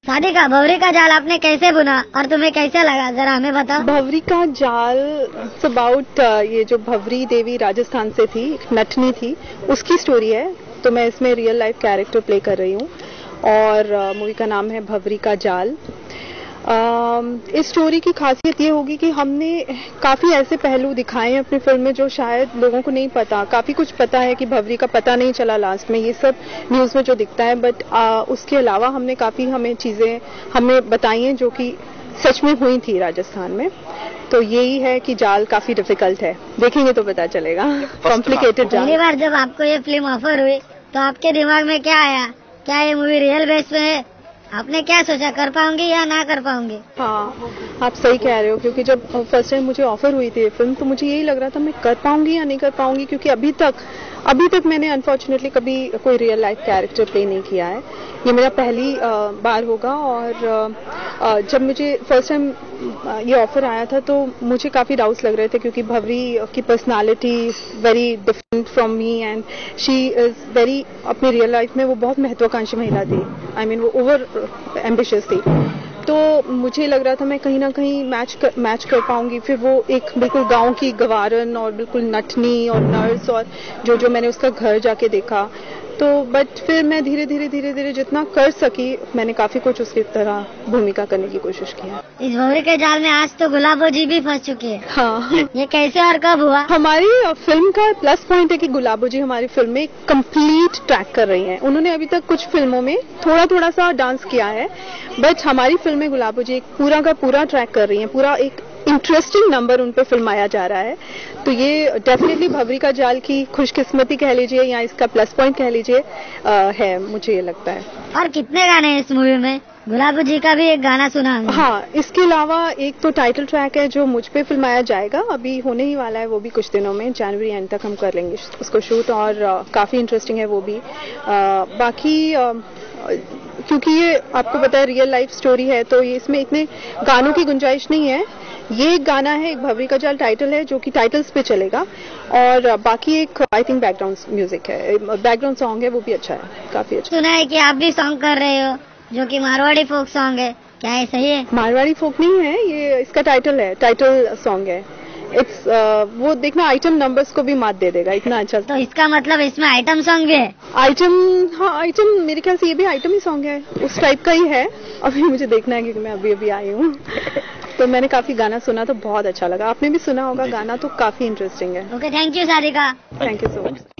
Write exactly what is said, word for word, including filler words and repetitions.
सारिका, भंवरी का जाल आपने कैसे बुना और तुम्हें कैसा लगा, जरा हमें बताओ। भंवरी का जाल इट्स अबाउट ये जो भंवरी देवी राजस्थान से थी, नटनी थी, उसकी स्टोरी है। तो मैं इसमें रियल लाइफ कैरेक्टर प्ले कर रही हूँ और मूवी uh, का नाम है भंवरी का जाल। Uh, इस स्टोरी की खासियत ये होगी कि हमने काफ़ी ऐसे पहलू दिखाए हैं अपनी फिल्म में जो शायद लोगों को नहीं पता। काफ़ी कुछ पता है कि भंवरी का पता नहीं चला लास्ट में, ये सब न्यूज़ में जो दिखता है, बट uh, उसके अलावा हमने काफ़ी हमें चीज़ें हमें बताई हैं जो कि सच में हुई थी राजस्थान में। तो यही है कि जाल काफ़ी डिफिकल्ट है, देखेंगे तो पता चलेगा। कॉम्प्लिकेटेड जाल। पहली बार जब आपको ये फिल्म ऑफर हुई तो आपके दिमाग में क्या आया, क्या ये मूवी रियल बेस पे है? आपने क्या सोचा, कर पाऊंगी या ना कर पाऊंगी? हाँ, आप सही कह रहे हो, क्योंकि जब फर्स्ट टाइम मुझे ऑफर हुई थी फिल्म तो मुझे यही लग रहा था मैं कर पाऊंगी या नहीं कर पाऊंगी, क्योंकि अभी तक अभी तक मैंने अनफॉर्चुनेटली कभी कोई रियल लाइफ कैरेक्टर प्ले नहीं किया है। ये मेरा पहली आ, बार होगा। और आ, जब मुझे फर्स्ट टाइम ये ऑफर आया था तो मुझे काफ़ी डाउट्स लग रहे थे, क्योंकि भंवरी की personality very different from me and she is very, अपनी रियल लाइफ में वो बहुत महत्वाकांक्षी महिला थी। आई I मीन mean, वो ओवर एम्बिशियस थी। तो मुझे लग रहा था मैं कहीं ना कहीं मैच कर, मैच कर पाऊंगी। फिर वो एक बिल्कुल गांव की गवारन और बिल्कुल नटनी और नर्स, और जो जो मैंने उसका घर जाके देखा, तो बट फिर मैं धीरे धीरे धीरे धीरे जितना कर सकी मैंने काफी कुछ उसकी तरह भूमिका करने की कोशिश की। इस भंवरी के जाल में आज तो गुलाबो जी भी फंस चुके हैं। हाँ, ये कैसे और कब हुआ? हमारी फिल्म का प्लस पॉइंट है कि गुलाबो जी हमारी फिल्म में कंप्लीट ट्रैक कर रही हैं। उन्होंने अभी तक कुछ फिल्मों में थोड़ा थोड़ा सा डांस किया है, बट हमारी फिल्म में गुलाबो जी एक पूरा का पूरा ट्रैक कर रही हैं। पूरा एक इंटरेस्टिंग नंबर उन पे फिल्माया जा रहा है। तो ये डेफिनेटली भंवरी का जाल की खुशकिस्मती कह लीजिए या इसका प्लस पॉइंट कह लीजिए है, मुझे ये लगता है। और कितने गाने हैं इस मूवी में? गुलाबो जी का भी एक गाना सुना हमने। हाँ, इसके अलावा एक तो टाइटल ट्रैक है जो मुझ पे फिल्माया जाएगा, अभी होने ही वाला है वो भी कुछ दिनों में, जनवरी एंड तक हम कर लेंगे उसको शूट, और uh, काफ़ी इंटरेस्टिंग है वो भी। uh, बाकी uh, क्योंकि ये आपको पता है रियल लाइफ स्टोरी है तो ये इसमें इतने गानों की गुंजाइश नहीं है। ये एक गाना है, एक भंवरी का जाल टाइटल है जो कि टाइटल्स पे चलेगा, और बाकी एक आई थिंक बैकग्राउंड म्यूजिक है, बैकग्राउंड सॉन्ग है, वो भी अच्छा है, काफी अच्छा। सुना है कि आप भी सॉन्ग कर रहे हो जो कि मारवाड़ी फोक सॉन्ग है, क्या है सही है? मारवाड़ी फोक नहीं है ये, इसका टाइटल है, टाइटल सॉन्ग है। इट्स uh, वो देखना आइटम नंबर्स को भी मात दे देगा, इतना अच्छा। तो इसका मतलब इसमें आइटम सॉन्ग भी है? आइटम, हाँ आइटम, मेरे ख्याल से ये भी आइटम ही सॉन्ग है, उस टाइप का ही है। अभी मुझे देखना है क्योंकि मैं अभी अभी आई हूँ। तो मैंने काफी गाना सुना तो बहुत अच्छा लगा, आपने भी सुना होगा गाना, तो काफी इंटरेस्टिंग है। Okay, thank you Sarika. Thank you so much.